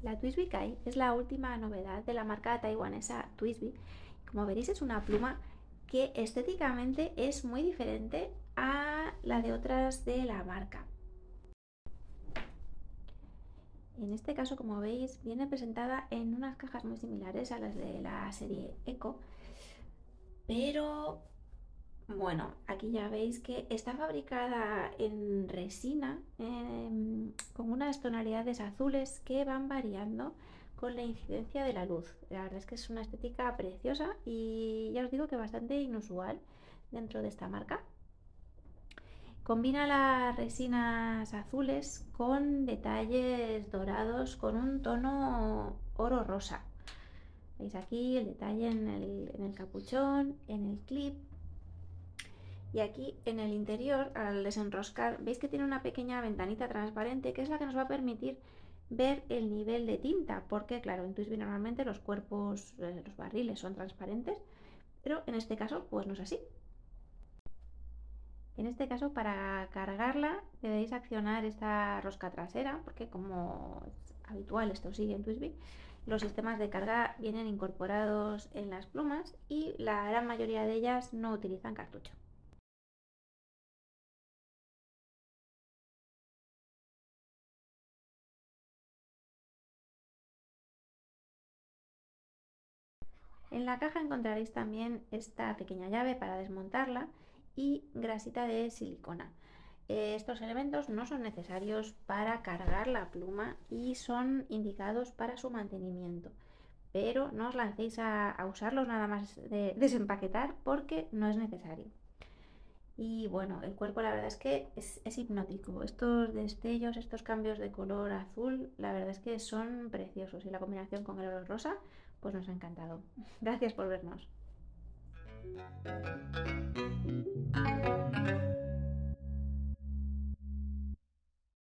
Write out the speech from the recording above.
La TWSBI Kai es la última novedad de la marca taiwanesa TWSBI. Como veréis, es una pluma que estéticamente es muy diferente a la de otras de la marca. En este caso, como veis, viene presentada en unas cajas muy similares a las de la serie Eco, pero bueno, aquí ya veis que está fabricada en resina con unas tonalidades azules que van variando con la incidencia de la luz. La verdad es que es una estética preciosa y ya os digo que bastante inusual dentro de esta marca. Combina las resinas azules con detalles dorados con un tono oro rosa. Veis aquí el detalle en el capuchón, en el clip. Y aquí en el interior, al desenroscar, veis que tiene una pequeña ventanita transparente que es la que nos va a permitir ver el nivel de tinta, porque claro, en TWSBI normalmente los cuerpos, los barriles son transparentes, pero en este caso pues no es así. En este caso, para cargarla debéis accionar esta rosca trasera, porque como es habitual, esto sigue en TWSBI, los sistemas de carga vienen incorporados en las plumas y la gran mayoría de ellas no utilizan cartucho. En la caja encontraréis también esta pequeña llave para desmontarla y grasita de silicona. Estos elementos no son necesarios para cargar la pluma y son indicados para su mantenimiento, pero no os lancéis a usarlos nada más de desempaquetar porque no es necesario. Y bueno, el cuerpo la verdad es que es hipnótico. Estos destellos, estos cambios de color azul, la verdad es que son preciosos y la combinación con el oro rosa, pues nos ha encantado. Gracias por vernos.